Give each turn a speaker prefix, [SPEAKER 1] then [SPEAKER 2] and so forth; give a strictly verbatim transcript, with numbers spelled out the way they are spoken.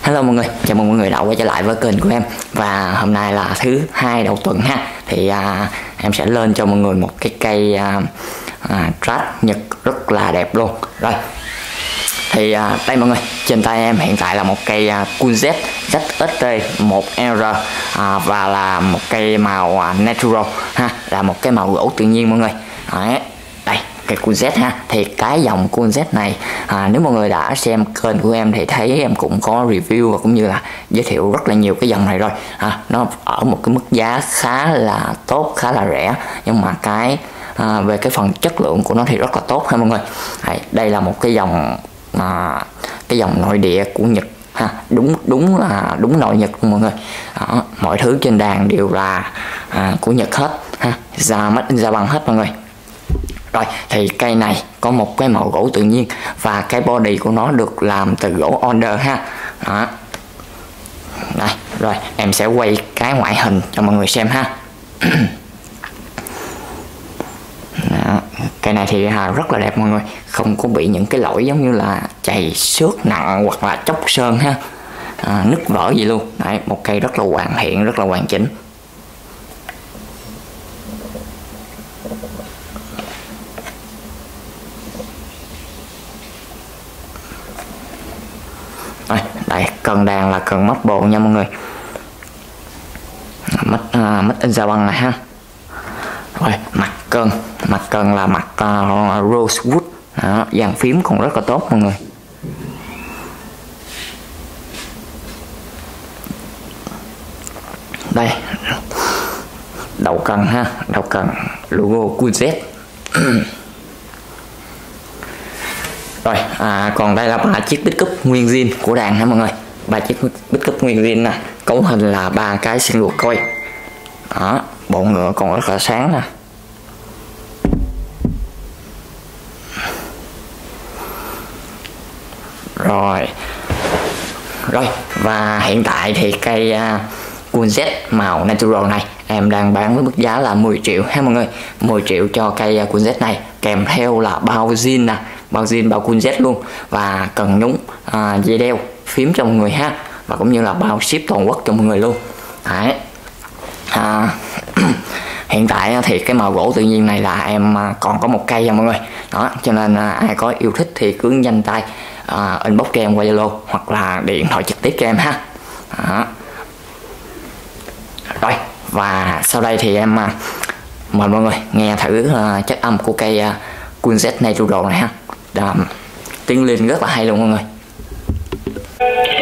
[SPEAKER 1] Hello mọi người, chào mừng mọi người đã quay trở lại với kênh của em. Và hôm nay là thứ hai đầu tuần ha. Thì à, em sẽ lên cho mọi người một cái cây à, à, track Nhật rất là đẹp luôn. Rồi thì à, đây mọi người, trên tay em hiện tại là một cây à, Kunzet Z X T một R à, và là một cây màu à, natural ha, là một cái màu gỗ tự nhiên mọi người. Đấy, đây cây Kunzet ha. Thì cái dòng Kunzet này à, nếu mọi người đã xem kênh của em thì thấy em cũng có review và cũng như là giới thiệu rất là nhiều cái dòng này rồi à, nó ở một cái mức giá khá là tốt, khá là rẻ, nhưng mà cái à, về cái phần chất lượng của nó thì rất là tốt ha mọi người. Đấy, đây là một cái dòng à, cái dòng nội địa của Nhật ha, đúng đúng là đúng nội Nhật luôn mọi người. Đó, mọi thứ trên đàn đều là à, của Nhật hết ha, ra made in Japan hết mọi người. Rồi thì cây này có một cái màu gỗ tự nhiên và cái body của nó được làm từ gỗ Onder ha. Đó. Đây, rồi em sẽ quay cái ngoại hình cho mọi người xem ha. Đó. Cây này thì à, rất là đẹp mọi người, không có bị những cái lỗi giống như là chày xước nặng hoặc là chóc sơn ha, à, nứt vỡ gì luôn. Đấy, một cây rất là hoàn thiện, rất là hoàn chỉnh. Đây, đây cần đàn là cần mất bồ nha mọi người, mất uh, mất in Japan này ha. Rồi mặt cần, mặt cần là mặt uh, rosewood, đó, dàn phím còn rất là tốt mọi người. Đây đầu cần ha, đầu cần logo Kunzet. Rồi à, còn đây là ba chiếc bích cúp nguyên zin của đàn ha mọi người, ba chiếc bích cúp nguyên zin nè, cấu hình là ba cái single coil. Đó, bộ ngựa còn rất là sáng nè. Rồi rồi và hiện tại thì cây uh, Kunzet màu natural này em đang bán với mức giá là mười triệu ha mọi người, mười triệu cho cây uh, Kunzet này, kèm theo là bao zin nè, bao zin bao Kunzet luôn, và cần nhúng uh, dây đeo phím cho mọi người ha, và cũng như là bao ship toàn quốc cho mọi người luôn. Đấy. À, hiện tại thì cái màu gỗ tự nhiên này là em còn có một cây nha mọi người. Đó, cho nên ai có yêu thích thì cứ nhanh tay uh, inbox cho em qua Zalo hoặc là điện thoại trực tiếp cho em ha. Đó. Rồi và sau đây thì em uh, mời mọi người nghe thử uh, chất âm của cây uh, Kunzet Natural này ha. Đàm, tiếng lên rất là hay luôn mọi người.